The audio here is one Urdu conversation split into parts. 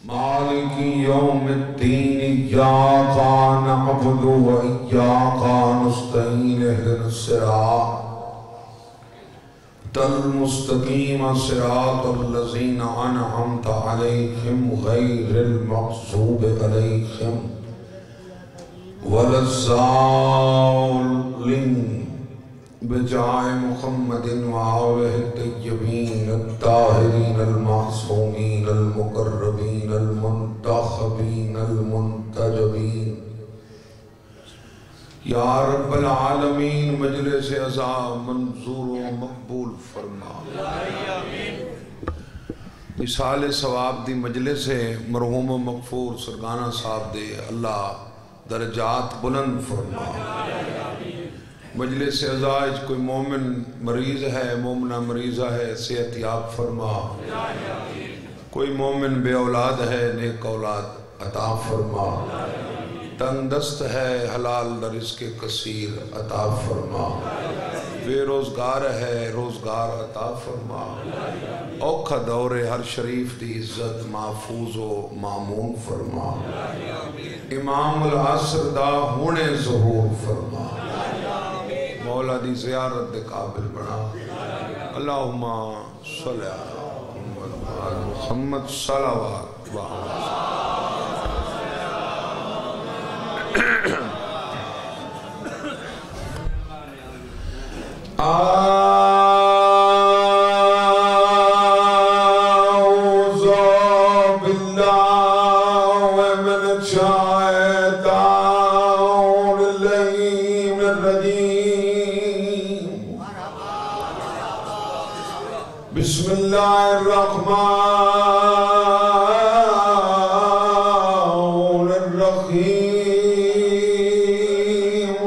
مالک یوم الدین ایاک نعبد و ایاک نستعین اہدنا الصراط المستقیم صراط الذین انعمت علیہم غیر المغضوب علیہم ولا الضالین بجائے محمد وآلہ الطیبین الطاہرین المعصومین المقربین المنتخبین المنتجبین یا رب العالمین مجلس عزا منظور و مقبول فرما مثال ثواب دی مجلس مرحوم و مغفور سرگانہ صاحب دے اللہ درجات بلند فرما مجلس عزائج کوئی مومن مریض ہے مومنہ مریضہ ہے صحت یاب فرما کوئی مومن بے اولاد ہے نیک اولاد عطا فرما تنگ دست ہے حلال رزق کثیر عطا فرما بے روزگار ہے روزگار عطا فرما اوکھا دور ہر شریف دی عزت محفوظ و معمون فرما امام العصر دا ہونے ظہور فرما مولا دی زیارت دے قابل بنا اللہم صلی اللہ محمد صلوات اعوذ باللہ من الشیطان اللعین الرجیم بسم اللہ الرحمن الرحیم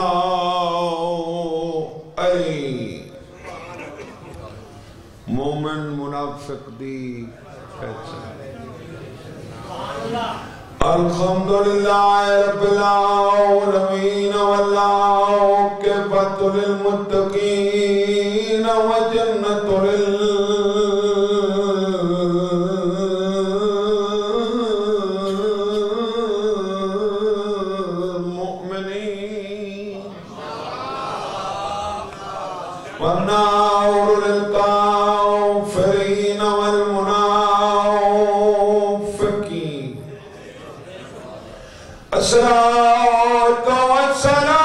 مومن منافق دی پہچان الحمدللہ رب العالمین والعاقبۃ للمتقین وجنۃ للمؤمنین والنار للکافرین والمنافقین الصلاة والسلام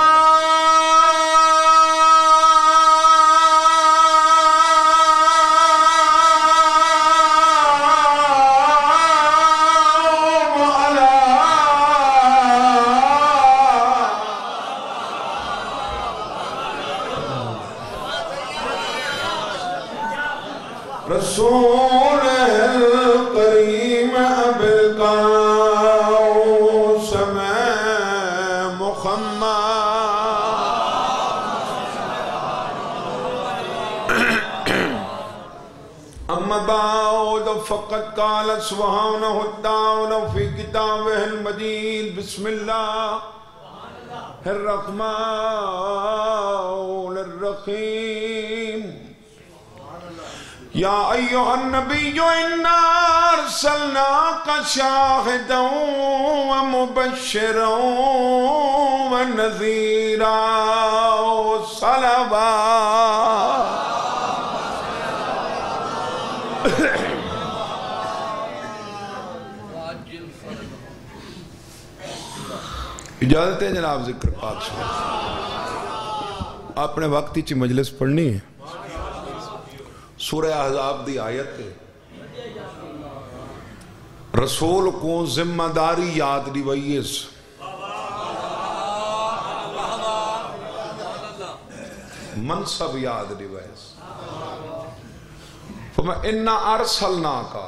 رسول کریم بالقاسم محمد اما بعد فقد قال سبحانه وتعالى في كتابه المجيد بسم الله الرحمن الرحيم یا ایہا النبی انا ارسلناک شاہدا ومبشرا ونذیرا صلوات اجازت ہے جناب ذکر پاک شروع آپ نے وقتی چی مجلس پڑھنی ہے سورہ احزاب دی آیت ہے رسول کو ذمہ داری یاد دی ویس منصب یاد دی ویس فما انا ارسلنا کا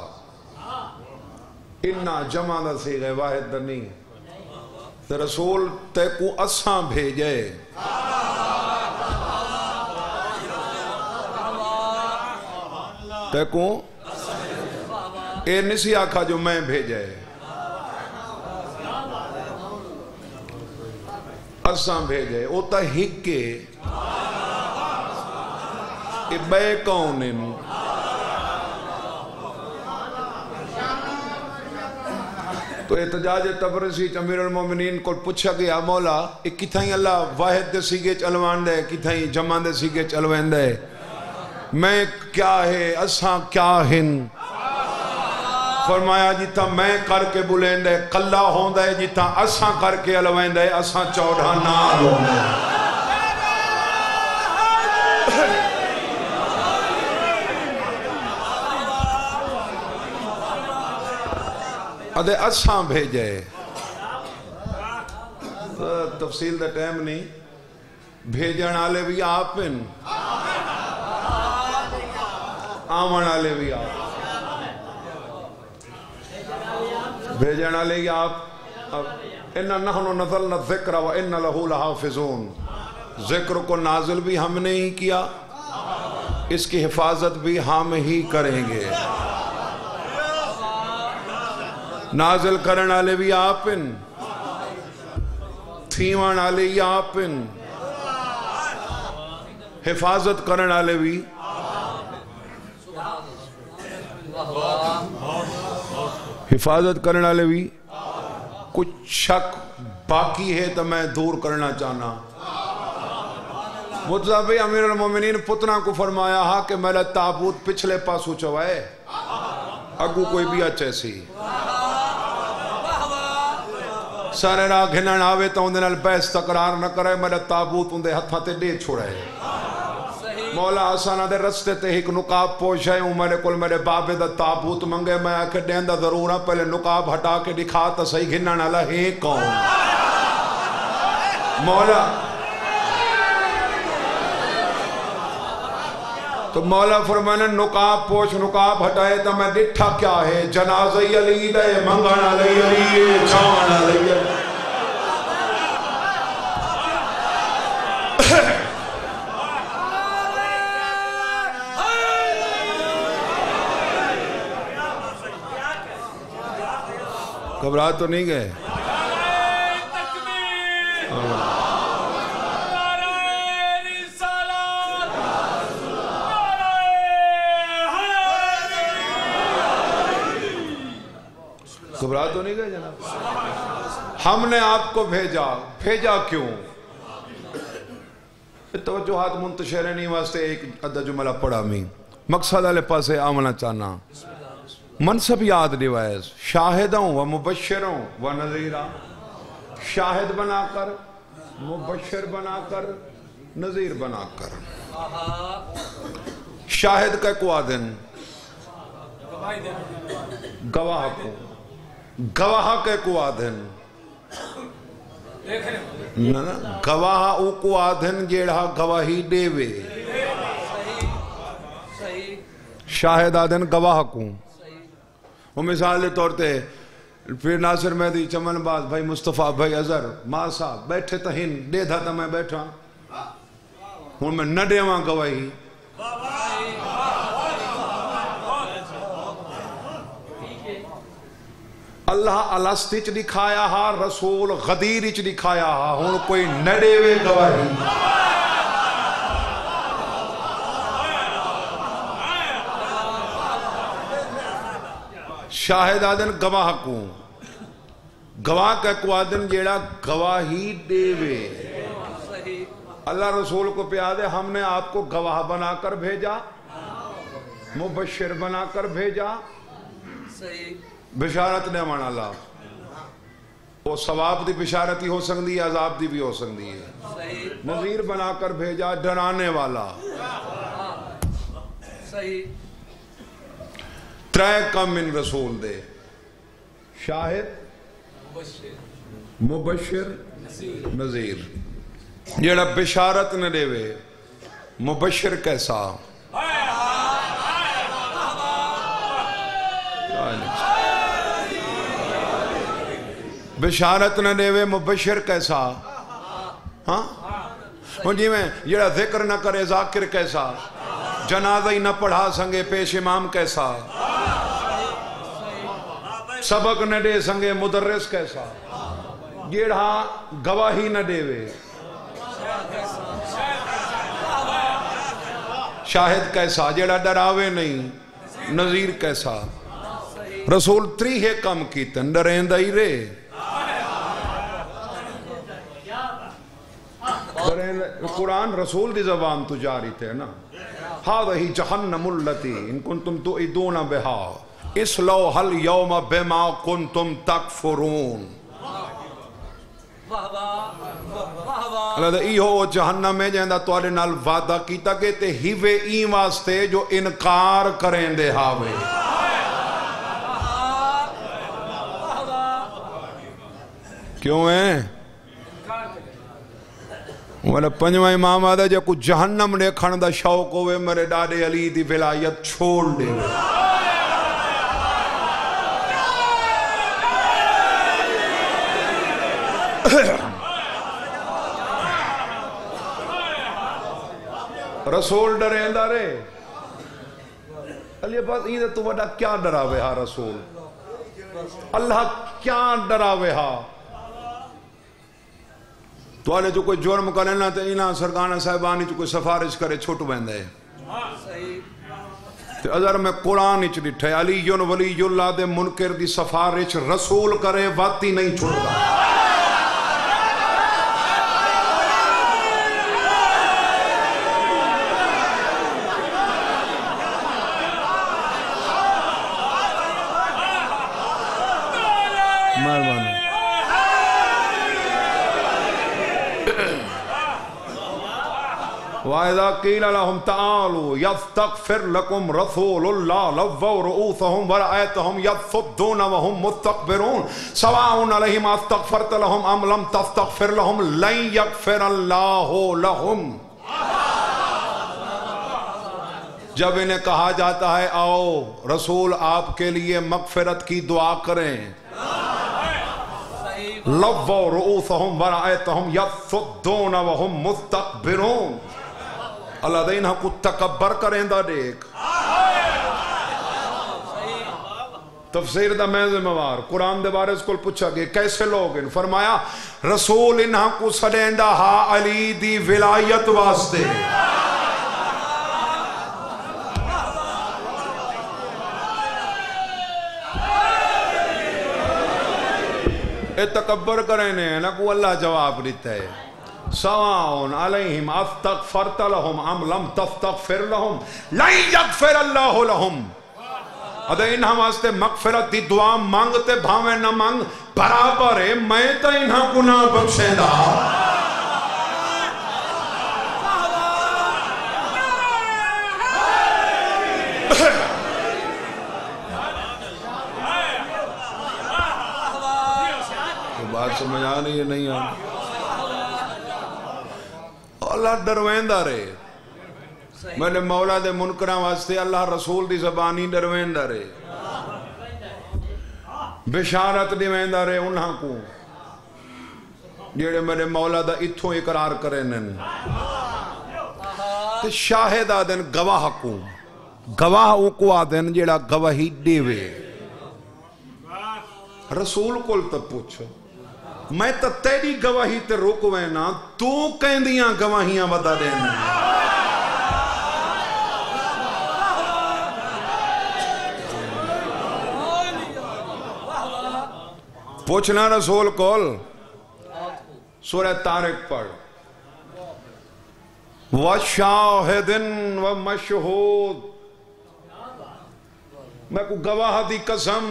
انا جمع دا سیغہ واحد دا نہیں رسول تے کو اساں بھیجے دیکھوں اے نسی آکھا جو میں بھیجے اساں بھیجے او تا ہکے اے بے کونن تو احتجاج تبرسی امیر المومنین کو پوچھا گیا مولا ایک کتھائیں اللہ واحد دے سیگے چلوان دے کتھائیں جمع دے سیگے چلوان دے میں کیا ہے اساں کیا ہن فرمایا جیتا میں کر کے بلین دے قلہ ہون دے جیتا اساں کر کے علوین دے اساں چوڑا نال ہون دے ادھے اساں بھیجے تفصیل دا ٹائم نہیں بھیجن آلے بھی آپ ہیں آمن آلے بھی آپ بھیجن آلے بھی آپ اِنَّا نَحْنُ نَزَلْنَا الذِّكْرَ وَإِنَّا لَهُ لَحَافِظُونَ ذکر کو نازل بھی ہم نے ہی کیا اس کی حفاظت بھی ہم ہی کریں گے نازل کرن آلے بھی آپ ہیں تھیوان آلے بھی آپ ہیں حفاظت کرن آلے بھی حفاظت کرن آلے بھی کچھ شک باقی ہے تو میں دور کرنا چاہنا متضابی امیر المومنین پتنا کو فرمایا ہاں کہ میرا تابوت پچھلے پاسو چوائے اگو کوئی بھی اچھے سی سارے راہ گھنن آوے تو اندھے نال بحث تقرار نہ کرے میرا تابوت اندھے ہتھاں تے دے چھوڑے مولا آسانہ دے رستے تے ایک نقاب پوشے ہوں میرے کل میرے بابے دا تابوت منگے میں آکے دیندہ ضرور ہاں پہلے نقاب ہٹا کے دکھا تا صحیح گھنن آلہ ہے کون مولا تو مولا فرمانے نقاب پوش نقاب ہٹائے تا میں ڈٹھا کیا ہے جنازہ علی دے منگانا علی علی چھانا علی گھبرا تو نہیں گئے گھبرا تو نہیں گئے جناب ہم نے آپ کو بھیجا کیوں توجہات منتشر نہیں واسطے ایک عدہ جملہ پڑھا میں مقصد علیہ پاسے آمنا چاہنا منصب یاد ڈیوائز شاہدوں و مبشروں و نذیرہ شاہد بنا کر مبشر بنا کر نذیر بنا کر شاہد کا کو آدن گواہ کو گواہ کے کو آدھن گواہ او کو آدھن جیڑا گواہی دے وے شاہد آدھن گواہ کو وہ مثال طور تے پھر ناصر مہدی چمن باز بھائی مصطفیٰ بھائی عذر ماں صاحب بیٹھے تہین دے دھا تا میں بیٹھا ہوں میں نہ دے وہاں گواہی اللہ الاسطچ دکھایا ہا رسول غدیرچ دکھایا ہا ہون کوئی نڑے وے گواہی شاہد آدن گواہ کو گواہ کا کو آدن جیڑا گواہی دے وے اللہ رسول کو پیادے ہم نے آپ کو گواہ بنا کر بھیجا مبشر بنا کر بھیجا بشارت نے مانا اللہ وہ ثواب دی بشارت ہی ہو سکتی ہے عذاب دی بھی ہو سکتی ہے نذیر بنا کر بھیجا ڈرانے والا ترائے کم من رسول دے شاہد مبشر نذیر جیڑا بشارت نہ دے وے مبشر کیسا بشارت نہ دے وے مبشر کیسا ہاں جی میں جیڑا ذکر نہ کرے ذاکر کیسا جنازہ ہی نہ پڑھا سنگے پیش امام کیسا سبق نہ دے سنگے مدرس کیسا جیڑا گواہی نہ دے وے شاہد کیسا جیڑا ڈراوے نہیں نذیر کیسا رسول تریہ کم کیتن ڈریندا ہی رے قرآن رسول دی زبان تو جاری تھے نا هذه جہنم التی ان کنتم تعدون بها اصلوها اليوم بما کنتم تکفرون اللہ ایہو جہنم ہے جہاں توڑے نال وعدہ کیتا کہ تے ہیوے این واسطے جو انکار کریں دے ہاوے کیوں ہیں والا پنجواں امام آدھا جا کو جہنم نے کھڑا شوق ہوئے میرے ڈاڈے علی دی ولایت چھوڑ دے رسول ڈریں دا رے علی بات یہ تو وڈا کیا ڈراوے ہا رسول اللہ کیا ڈراوے ہا تو آلے جو کوئی جرم کرنا تو اینا سرکانہ صاحبانی جو کوئی سفارش کرے چھوٹ بہندے تو اگر میں قرآن اچھ ڈٹھے علی ولی اللہ دے منکر دی سفارش رسول کرے واتی نہیں چھوٹ گا مہربانی وَإِذَا قِيلَ لَهُمْ تَعَالُوا يَسْتَغْفِرْ لَكُمْ رَسُولُ اللَّهِ لَوَّوْا رُؤُوسَهُمْ وَرَأَيْتَهُمْ يَصُدُّونَ وَهُمْ مُسْتَكْبِرُونَ سَوَاءٌ عَلَيْهِمْ أَسْتَغْفَرْتَ لَهُمْ أَمْ لَمْ تَسْتَغْفِرْ لَهُمْ لَن يَغْفِرَ اللَّهُ لَهُمْ جب انہیں کہا جاتا ہے آؤ رسول آپ کے لیے مغفرت کی دعا کریں لَوَّوْا رُؤُوسَهُمْ وَرَأَيْتَهُمْ يَصُدُّونَ وَهُمْ مُسْتَكْبِرُونَ اللہ دے انہاں کو تکبر کریں دا دیکھ تفسیر دا میں موار قرآن دے بارے اس کو پوچھا گئے کیسے لوگ ان فرمایا رسول انہاں کو سڑیں دا ہا علی دی ولایت واسطے اے تکبر کریں نہ کو اللہ جواب دیتا ہے سواء علیہم استغفرت لهم ام لم تستغفر لهم لن یغفر اللہ لهم ادھے انہاں واسطے مغفرت دی دعا مانگتے بھاویں نہ مانگ برابر ہے میں تو انہاں کو نہ بخشے دا بات سمجھ آ رہی ہے نہیں آ رہی اللہ ڈرویندہ رہے میں نے مولا دے منکران واسطے اللہ رسول دی زبانی ڈرویندہ رہے بشارت دیویندہ رہے انہاں کو جیڑے میرے مولا دا اتھوں اقرار کریں تے شاہد آدن گواہ کو گواہ کو آدن جیڑا گواہی دیوے رسول کول تب پوچھو میں تو تیری گواہی تے روکوے نا تو کہندیاں گواہیاں بتا دینا پوچھنا رسول کول سورہ طارق پڑھ وَشَاهِدٍ وَمَشْهُودٍ میں کو گواہ دی قسم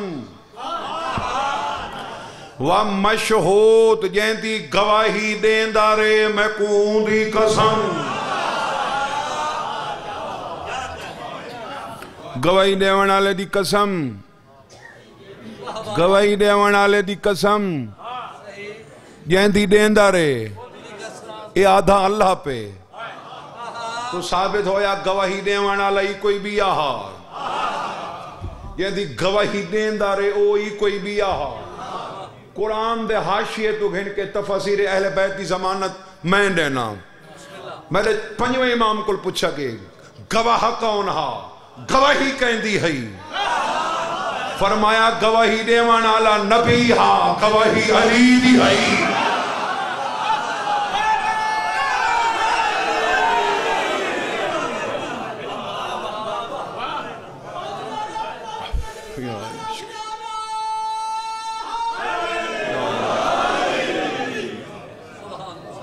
وَمَشْهُودٍ جہاں دی گواہی دین دارے میں کو دی قسم گواہی دیون والے دی قسم گواہی دیون والے دی قسم جہاں دی دین دارے اے آدھا اللہ پہ تو ثابت ہویا گواہی دیون والا ہی کوئی بھی آہا جہاں دی گواہی دین دارے او ہی کوئی بھی آہا قرآن دے حاشیے تو گھن کے تفسیر اہل بیت کی ضمانت میں دینا میں نے پنجویں امام کو پوچھا کہ گواہ کون ہا گواہی کہندی ہے فرمایا گواہی دیوان والا نبی ہا گواہی علی دی ہے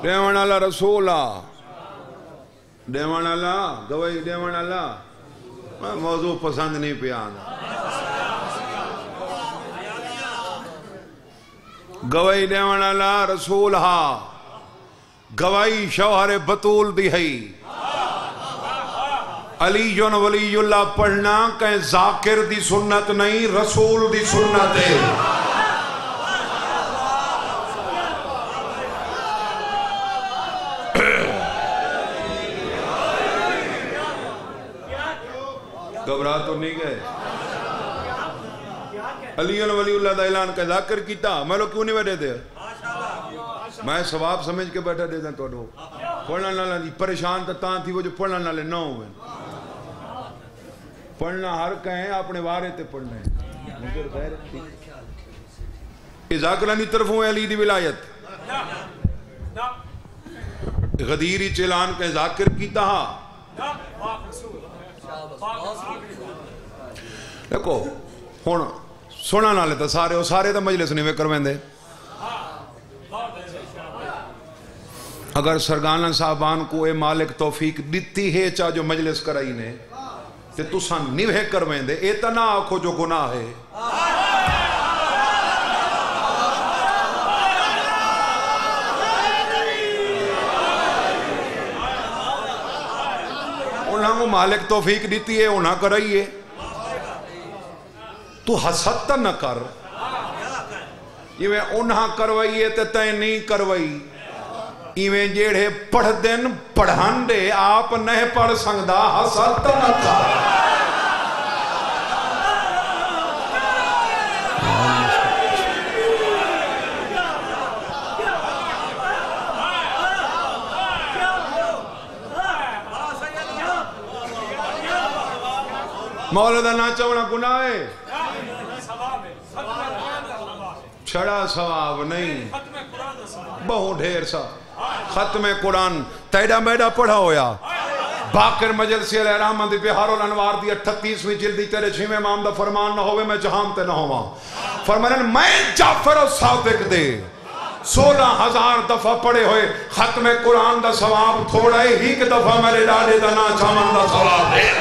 دیوان اللہ رسولہ دیوان اللہ گواہی دیوان اللہ موضوع پسند نہیں پہ آنا گواہی دیوان اللہ رسول ہا گواہی شوہر بطول دی ہے علی جن ولی اللہ پڑھنا کہیں ذاکر دی سنت نہیں رسول دی سنت ہے گھبرا تو نہیں گئے علی جن ولی اللہ دا اعلان کہیں ذاکر کیتا میں لوگ کیوں نہیں بیٹھے دے میں ثواب سمجھ کے بیٹھا دے دیں تو پڑھنا نالے دی پریشان تا تھی وہ جو پڑھنا نالے نہ ہوئے پڑھنا ہر کہیں اپنے وارے تے پڑھنا ہے ذاکرانی طرف ہوئے علی دی ولایت غدیری چلان کہیں ذاکر کیتا ہا دیکھو ہون سونا نالے تا سارے تا مجلس نہیں کرویں دے اگر سرگانہ صاحبان کو اے مالک توفیق دیتی ہے چاہ جو مجلس کرائی نے کہ تسان نیوہ کرویں دے اتنا آنکھو جو گناہ ہے انہاں کو مالک توفیق دیتی ہے انہاں کرائیے تو حسد نہ کر یہ انہاں کروائیے تے تائیں نہیں کروائی ایویں جیڑے پڑھ دن پڑھان دے آپ نہیں پڑھ سکدا حسد نہ کر مولا نہ چونا گناہ ہے چھڑا ثواب نہیں بہت ڈھیر سا ختم قرآن تیڑا میڈا پڑھا ہویا باقر مجلسی علیہ رحمت بہار الانوار دی 38ویں جلدی تیرے 6ویں امام دا فرمان نہ ہوئے میں جہام تے نہ ہوا فرمانے میں جعفر و صادق دے 16,000 دفعہ پڑھے ہوئے ختم قرآن دا ثواب تھوڑا ہی کہ دفعہ میرے ڈاڑے دا نا چامن دا ثواب دے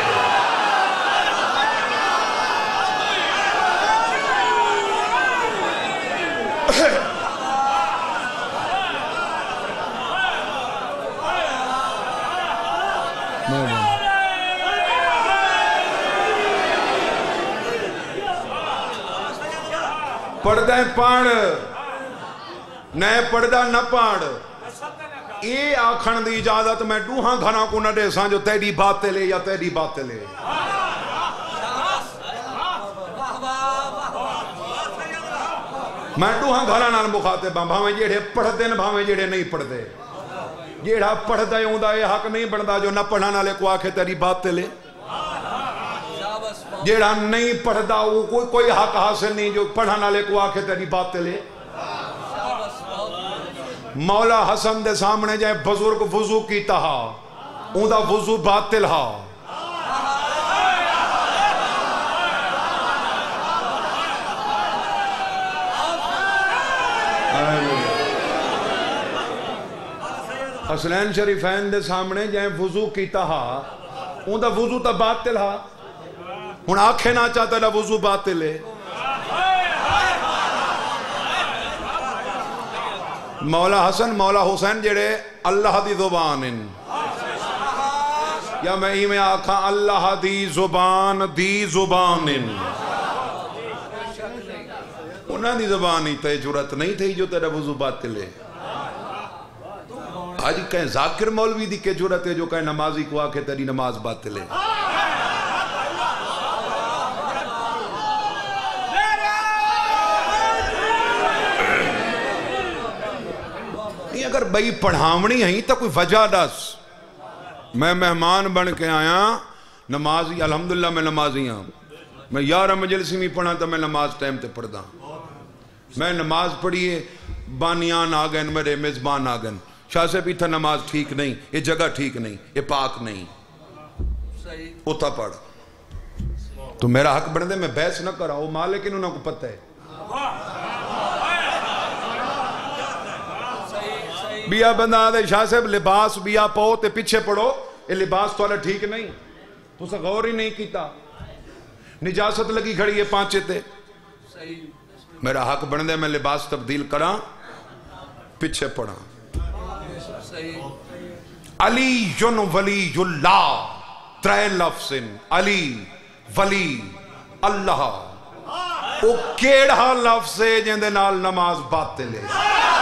پڑھدہ پڑھ نئے پڑھدہ نہ پڑھ یہ آکھن دی اجازت میں ڈوہاں گھنا کو نہ دے سان جو تیری باتیں لے یا تیری باتیں لے میں ڈوہاں گھنا نال مخاطب ہاں بھاویں جیڑے پڑھ دے بھاویں جیڑے نہیں پڑھ دے جیڑا پڑھ دے ہوں دا یہ حق نہیں بندا جو نہ پڑھنا نالے کو آکھے تیری باتیں لے جیڑا نہیں پڑھدا وہ کوئی حق حاصل نہیں جو پڑھنا لے کو آکھے تیری باتیں لے مولا حسن دے سامنے جائے بزرگ وضو کیتا ہا اون دا وضو باطل ہا حسنین شریفین دے سامنے جائے وضو کیتا ہا اون دا وضو تا باطل ہا ہن آنکھیں نہ چاہتا ہے وضو باطل ہے مولا حسن مولا حسین جڑے اللہ دی زبان یا میں ہی میں آکھا اللہ دی زبان انہاں دی زبان ہی تے جرت نہیں تھی جو تیرا وضو باطل ہے آج کہیں ذاکر مولوی دی کے جرت ہے جو کہیں نمازی کو آکھے تیری نماز باطل ہے اگر بھئی پڑھاونی ہیں تو کوئی وجہ دس میں مہمان بن کے آیا نمازی الحمدللہ میں نمازی ہوں میں 11 مجلسی میں پڑھا تو میں نماز ٹائم تے پڑھدا میں نماز پڑھیے بانیان آگن میرے میزبان آگن شاہ سے بھی تھا نماز ٹھیک نہیں یہ جگہ ٹھیک نہیں یہ پاک نہیں اتھا پڑھ تو میرا حق بن دے میں بحث نہ کرا وہ مالک انہوں کو پتہ ہے بیا بندہ دے شاہ صاحب لباس بیا پاؤ تے پیچھے پڑو، یہ لباس تو ٹھیک نہیں، تو اسے غور ہی نہیں کیتا، نجاست لگی کھڑی ہے پانچے تے، میرا حق بن دے میں لباس تبدیل کراں پیچھے پڑا۔ علی جن ولی اللہ، ترے لفظ علی ولی اللہ، وہ کیڑا لفظ ہے جن دے نال نماز باطل ہے؟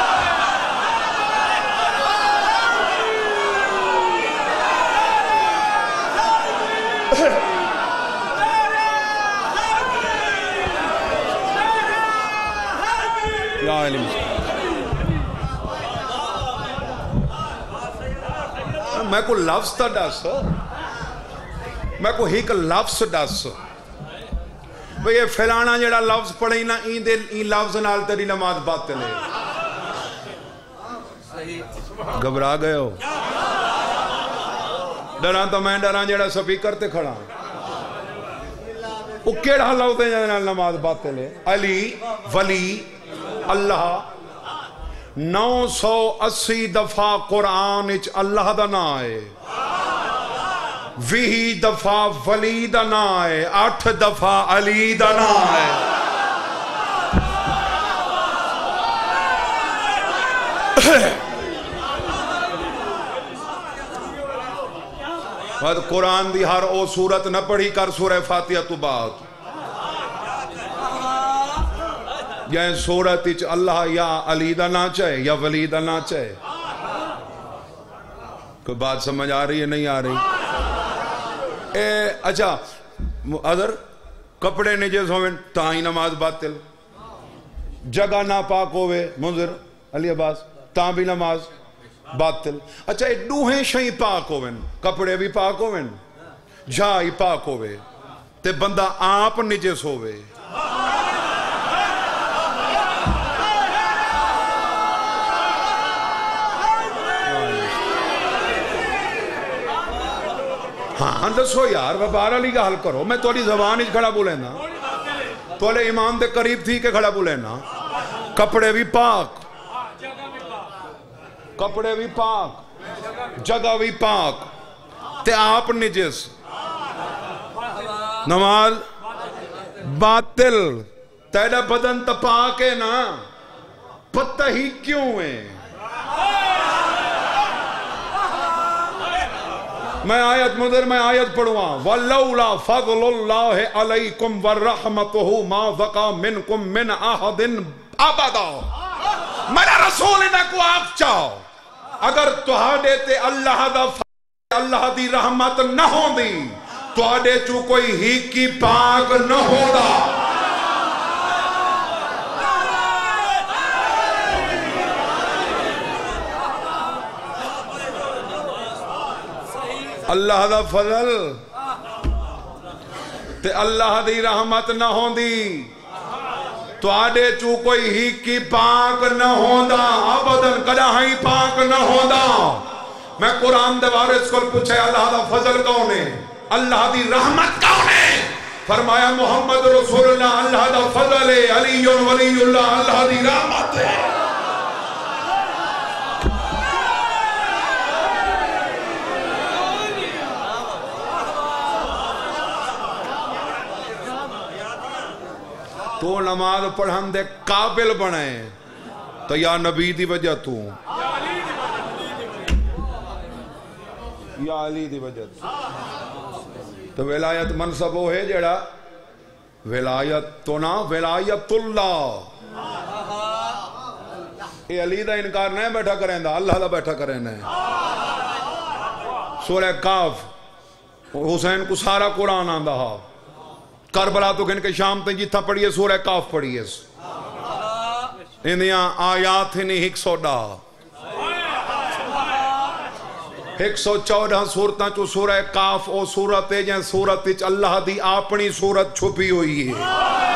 یا علم میں کو لفظ تا ڈس، میں کو ایک لفظ ڈس بھئی یہ فلانا جڑا لفظ پڑھیں نا این لفظ نال تیری نماز باطل ہے۔ گھبرا گئے ہو؟ ڈران تو میں ڈران جڑا سپیکر تے کھڑا، وہ کیڑا لفظ ہے جڑا نماز باطل ہے؟ علی ولی اللہ۔ 980 دفعہ قرآن اچ اللہ دا نا ہے، 20 دفعہ ولی دا نا ہے، 8 دفعہ علی دا نا ہے۔ قرآن دی ہر او سورت نہ پڑھی کر سورہ فاتحہ تو بعد، یا سورت اچ اللہ یا علی دا نا چاہے یا ولی دا نا چاہے۔ کوئی بات سمجھ آ رہی ہے نہیں آ رہی؟ اچھا اگر کپڑے نجس ہوئے تاں نماز باطل، جگہ نا پاک ہوئے منظر علی عباس تاں بھی نماز باطل۔ اچھا دوہیں شئی پاک ہوئے، کپڑے بھی پاک ہوئے، جائی پاک ہوئے تے بندہ آپ نجس ہوئے، ہاں دسو یار بار علی کا حل کرو، میں توڑی زبان اچ کھڑا بولے نا، تولے ایمان دے قریب تھی کہ کھڑا بولے نا، کپڑے بھی پاک، کپڑے بھی پاک، جگہ بھی پاک تے آپ نجس، نماز باطل۔ تیرا بدن تا پاک ہے نا، پتہ ہی کیوں ہے؟ میں آیت پڑھوا، وَلَوْلَا فَضْلُ اللَّهِ عَلَيْكُمْ وَرَحْمَتُهُ مَا ذَقَى مِنْكُمْ مِنْ أَحَدٍ أَبَدًا۔ میرا رسول انہیں کو آپ چاہو، اگر تہاڈے تے اللہ دا فضل اللہ دی رحمت نہ ہوں دی، تہاڈے چو کوئی ہی کی پاک نہ ہو دا۔ اللہ دا فضل تے اللہ دی رحمت نہ ہوں دی، تو آڈے چو کوئی ہی کی پاک نہ ہوندا، ابداً کدا ہی پاک نہ ہوندا۔ میں قرآن دے وارث کو پوچھے اللہ دا فضل کون ہے، اللہ دی رحمت کون ہے؟ فرمایا محمد رسول اللہ اللہ دا فضل ہے، علی ولی اللہ اللہ دی رحمت ہے۔ تو نماز پڑھن دے قابل بنے تو یا نبی دی وجہ تو، یا علی دی وجہ تو ولایت منصب وہ ہے جڑا ولایت تو نا ولایت اللہ، یہ علی دا انکار نہیں بیٹھا کریں دا، اللہ دا بیٹھا کریں ہے۔ سورہ کاف حسین کو سارا قرآن آندہ ہا، کربلا تو گن کے شام تے جتھا پڑھئے سورہ کاف پڑھئے، اندیاں آیات ہی نہیں 110، 114 سورتاں چو سورہ کاف او سورت ہے جن سورت اچ اللہ دی اپنی سورت چھپی ہوئی ہے۔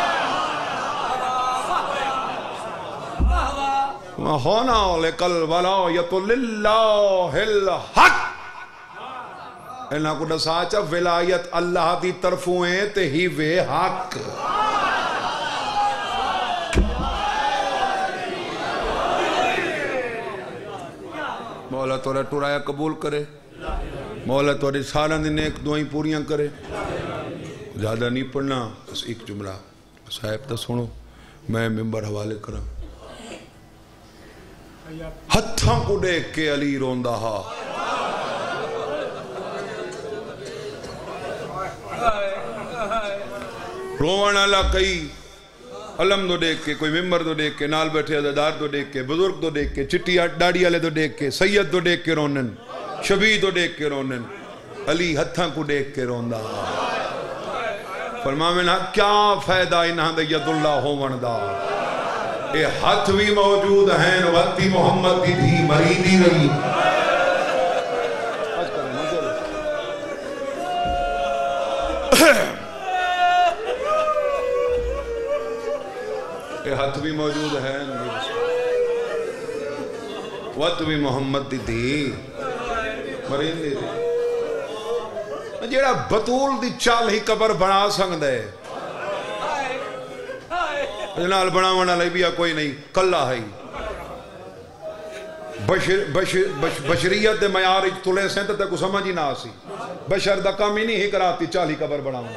ہونا لکل ولایت للہ الحق، انہاں کو نساچا ولایت اللہ دی طرفوں ہیں تے ہی وے حق۔ تھوڑا ٹرایا قبول کرے مولا تھوڑی سالاں دی نیک دعائیں پوریاں کرے زیادہ نہیں پڑھنا بس ایک جملہ صاحب تا سنو میں ممبر حوالے کرا ہتھاں کو دیکھ کے علی روندہ ہا روان اللہ کئی علم دو دیکھ کے کوئی ممبر دو دیکھ کے نال بیٹھے عزادار دو دیکھ کے بزرگ دو دیکھ کے چٹی ڈاڑی والے دو دیکھ کے سید دو دیکھ کے رونن شبی دو دیکھ کے رونن علی ہتھاں کو دیکھ کے روندہ فرماوینا کیا فائدہ انہاں دے ید اللہ ہون دا اے ہتھ بھی موجود ہیں وقتی محمد کی دھی مریدی رہی اے ہتھ بھی موجود ہیں وقت بھی محمد دی دھی مریدی رہی جیڑا بطول دی چال ہی قبر بنا سکتا ہے جنال بنا ونا لئی بھی کوئی نہیں کلا ہے بشریت دے معیار تلے سیں تے کو سمجھ ہی نہ آسی بشر دا کام ہی نہیں ہی کراتی چالی قبر بنا ونا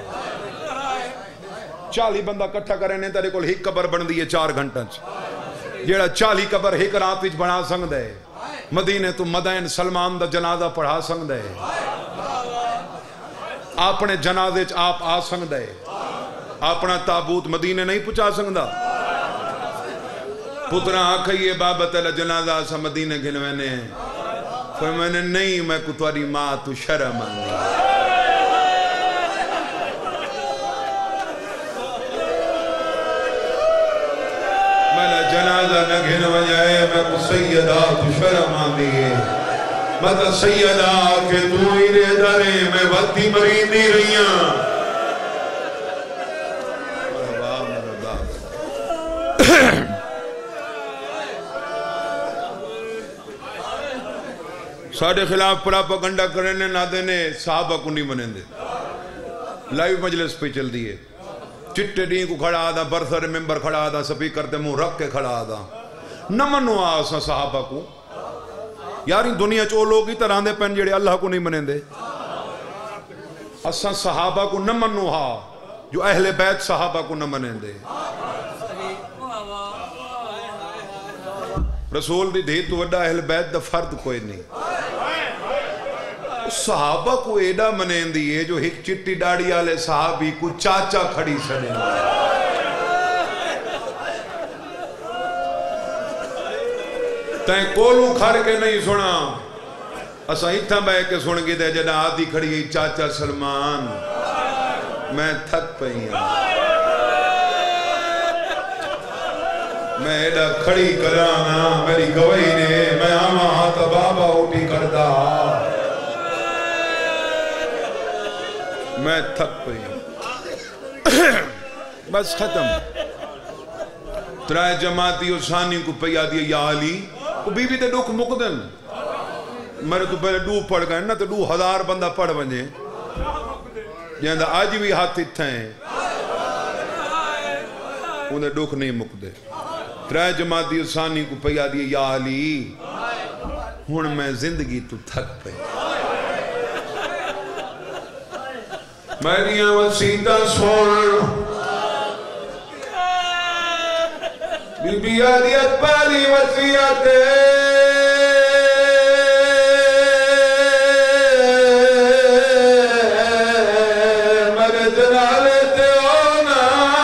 چالی بندہ کٹھا کرے نے تیرے کول ہی قبر بن دی ہے 4 گھنٹہ جیڑا چالی قبر ہی کراتی بنا سکتا ہے مدینے تو مدین سلمان دا جنازہ پڑھا سکتا ہے اپنے جنازے آپ آ سکتا ہے اپنا تابوت مدینے نہیں پہنچا سکتا پترا آکھئیے بابا تیلا جنازہ سا مدینے گھنوینے ہیں پھر میں نے نہیں میں کو تاری ماں تو شرم آنگی میں نے جنازہ نہ گھنو جائے میں کو سیدہ تو شرم آنگی ہے مطلب سیدہ کہ تو ہی رہ دارے میں وقتی مرید نہیں رہیاں ساڑھے خلاف پراپاگنڈا کرنے نہ دینے صحابہ کو نہیں منیں دے لائیو مجلس پہ چل دیئے چٹے ڈین کو کھڑا آدھا برسر ممبر کھڑا آدھا سپیکر تے منہ رکھ کے کھڑا آدھا نہ منو آسا صحابہ کو یاری دنیا چو لوگ ہی تراندے پہن جڑے اللہ کو نہیں منیں دے اساں صحابہ کو نہ منو ہا جو اہل بیت صحابہ کو نہ منیں دے رسول دی دھی تو وڈا اہل بیت دا فرد کوئی نہیں صحابہ کو ایڈا منیں دیئے جو ایک چٹی ڈاڑی آلے صحابی کو چاچا کھڑی سنے تین کولوں کھڑ کے نہیں سنا اسا اتھا بے کے سن گی دے جنہ آدھی کھڑی گئی چاچا سلمان میں تھک پہی ہوں میں ایڈا کھڑی کرانا میری گوئی نے میں آماں ہاتھ بابا اٹھی کردہ میں تھک پہی ہوں بس ختم ترائے جماعتی حسانی کو پہیا دیا یا علی کو بی بی تے ڈوک مقدن میرے تو پہلے ڈو پڑھ گئے نا تو 2000 بندہ پڑھ بنجے جہاں دا آج بھی ہاتھ اتھا ہیں انہیں ڈوک نہیں مقدے ترائے جماعتی حسانی کو پہیا دیا یا علی ہون میں زندگی تو تھک پہ میریاں وسیدہ سن بی بی آدیت پالی وسیعت میرے جنالے تے ہونا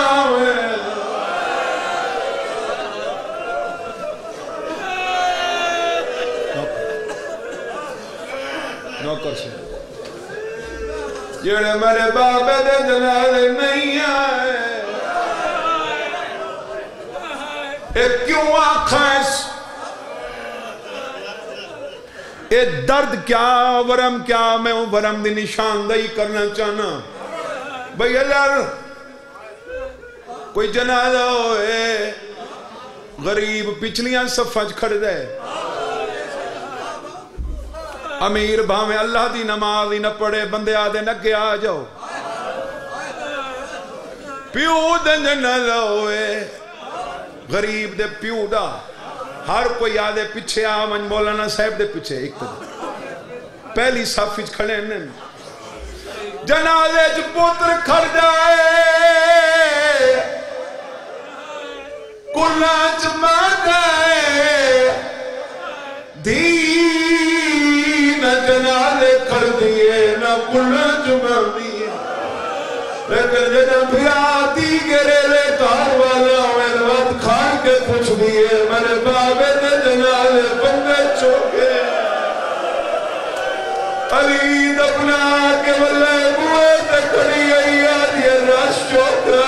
نوکر سے جڑے میرے بابے دے جنالے نہیں آئے ایک کیوں آنکھیں اے درد کیا ورم کیا میں ہوں ورم دی نشاندہی کرنا چاہنا بھئی اللہ کوئی جنازہ ہوئے غریب پچھلیاں صفحہ کھڑ دے امیر بھامے اللہ دی نماز ہی نہ پڑے بندے آدھے نگے آ جاؤ پیو دن جنازہ ہوئے غریب دے پیو دا ہر کوئی آدھے پیچھے آ من مولانا صاحب دے پیچھے ایک طرح پہلی صف وچ کھڑے ہیں جنازے چ پتر کھڑ جائے کلا چ مر جائے دھی نہ جنازے کھڑ دیے نہ کلا چ مر دیے لیکن جنہ بھیا دی گرے لے کار والا میں وقت کھان کے پوچھ دیے میرے بابے دے جنازے بندے چوکے علی دبنا کے واللہ بوئے تکڑی ایاد یہ رش چوکا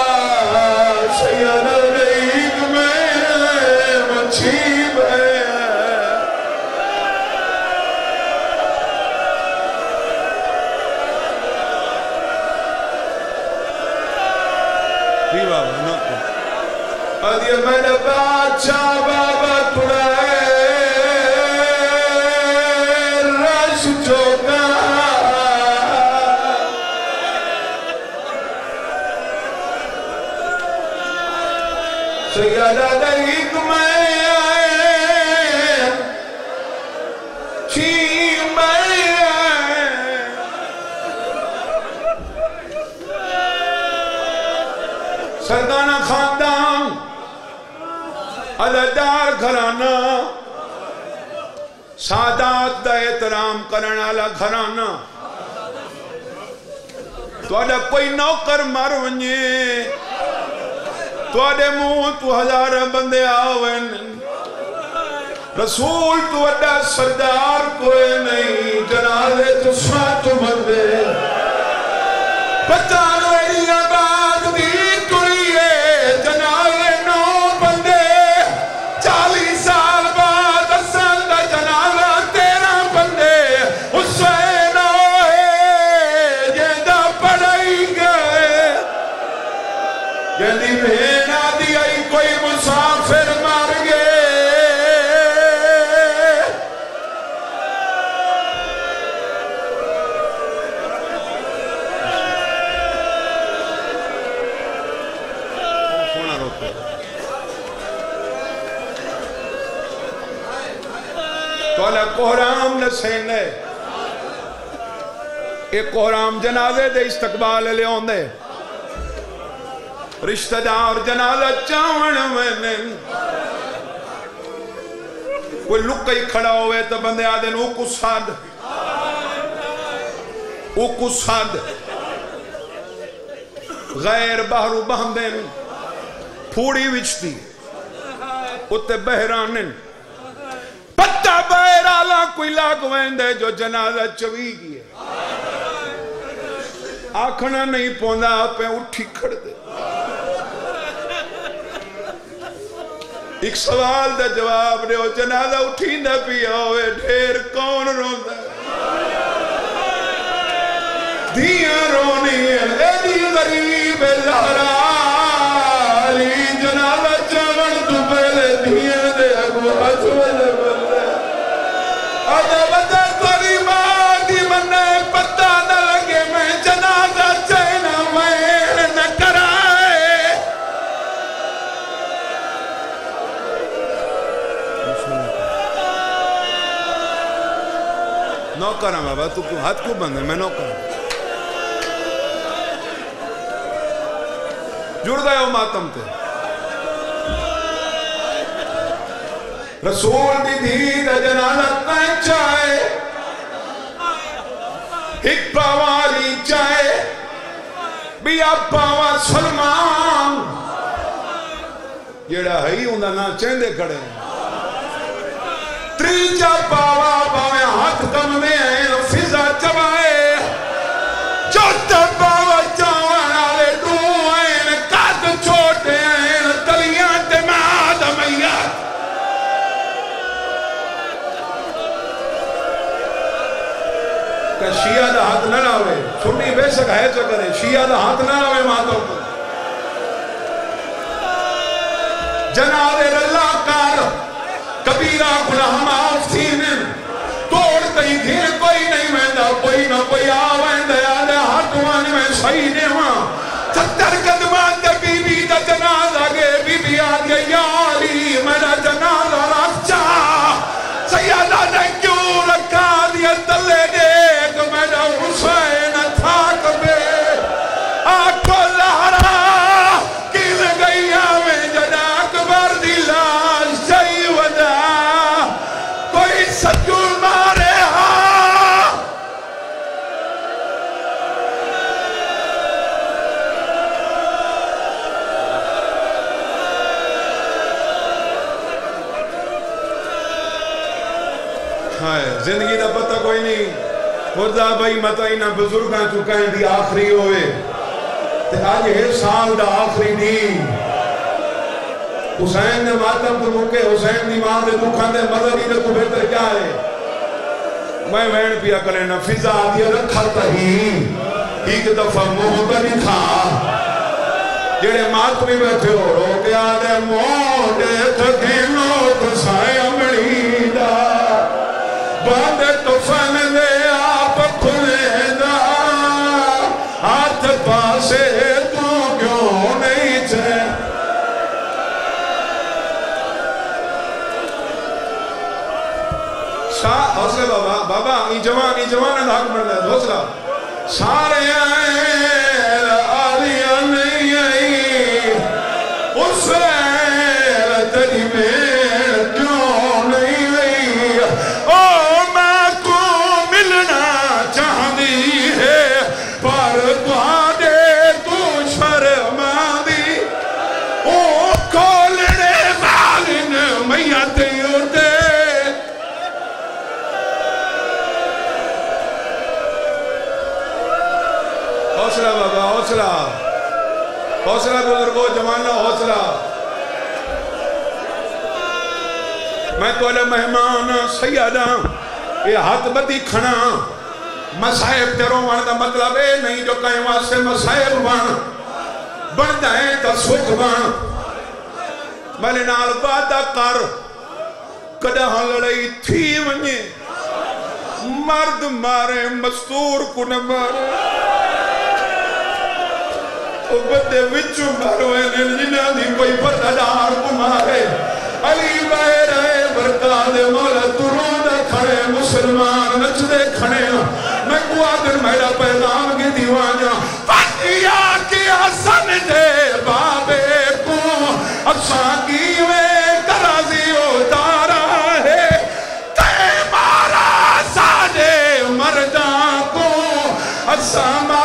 سیانہ ریگ میں مچھیب ہے جی بابا نوکو آدھیا میرے بادشاہ بابا تڑائے سیادہ دریک میں آئے چین میں آئے سردانہ خاندان عددار گھرانہ سادات دا احترام کرن والا گھرانہ تو اڈا کوئی نوکر مر ونجے تو اڈے منہ تو ہزار بندے آوین رسول تو اڈا سردار کوئی نہیں جنازے تو سات بندے پچانوے آباد دی ٹوئیے جنازے 9 بندے 40 سال بعد اصل دا جنازہ 13 بندے حسین ہوئے جیدہ پڑھائی گئے جیدی بھینا دی آئی کوئی مسافر مار گئے تولا کوہرام نسین ہے ایک کوہرام جنازے دے استقبال لے ہوندے رشتہ دار جنازہ چاون میں کوئی لکئی کھڑا ہوئے تو بندے آدھیں اوکو ساد غیر بہرو بہندن پھوڑی وچتی اتے بہرانن پتہ بہرالا کوئی لاغ ویندے جو جنازہ چوی گئے آکھنا نہیں پوندہ پہ اٹھی کھڑ دے ایک سوال دا جواب دے ہو جنازہ اٹھی نہ پیا ہوئے ڈھیر کون روندہ دیاں رونی ہے ایدی غریب زہرا علی جنازہ چاون تو پہلے دیاں دے اگو حجول بلے آجا بچہ کوری مادی منہ پتہ نہ لگے میں جنازہ چینا میں نہ کرائے نوکر ہم بابا تو ہاتھ کو بند ہے میں نوکر ہوں جڑ گئے ہو ماتم تے رسول دی دید جنازت میں چاہے ایک پاوالی چاہے بیا پاوا سلمان جیڑا ہی ہوندہ نا چیندے کھڑے تریجا پاوا باویں ہاتھ کم میں ہیں فضا چبائے چوتا پاوا چاوان آلے دوائیں قد چھوٹے ہیں تلیاں دماد میات کہ شیعہ دا ہاتھ نہ راوے سنی بے شک ہے جو کرے شیعہ دا ہاتھ نہ راوے ماتوں کو جناب اللہ کار کبیرہ گناہ معاف تھینن توڑ کئی گھر کوئی نہیں ویندہ کوئی نہ کوئی آویندہ آدھے ہاتھوان میں صحیح نہیں ہوا 70 قدمان دے بی بی دا جنازہ گے بی بی آدھے یا علی میرا جنازہ زندگی دا پتہ کوئی نہیں خدا بھائی متا ہی نہ بزرگاں تو کہیں دی آخری ہوئے تے آج ہے سال دا آخری نہیں حسین نے ماتم تو موقع حسین دی ماں دے دکھاں دے مدد ہی دے تو بہتر کیا ہے میں وین پیا کرے نا فضا دیا رکھا تہین ایک دفعہ موہدہ نہیں تھا جڑے ماتمی بیٹھے ہو رو کے آدھے موڑے تھکینو تو سائے امڑی دا باندے تو فن دے آپ کھلے دا ہاتھ پاسے تو کیوں نہیں چھے حوصلہ بابا ای جوان حق بڑھتا ہے حوصلہ سارے آئے آلیاں نہیں آئی اس تری میں کیوں نہیں آئی او میں کو ملنا چاہتی ہے پر دے تو شرما دی او کھولنے والن میاں ہوتے حوصلہ بابا حوصلہ بزرگو جوانہ حوصلہ میں تو علیہ مہمان سیادہ یہ ہاتھ بدی کھنا مسائب تیروں وان دا مطلب ہے نہیں جو کہیں واسے مسائب وان بن دائیں تا سکھ وان ملے نال وعدہ کر کدہ لڑائی تھی ونجے مرد مارے مستور کو نہ مارے بدے وچوں مروے جنہاں دی کوئی پتدار کو مارے علی بہر ہے برکات مولا تروں دے کھڑے مسلمان نچ دے کھڑے میں کو آدر میرا پیغام کی دیوانیاں فتیا کی حسن دے بابے کو افسان کی میں کرازی اتارا ہے تے مارا سادے مردان کو افسان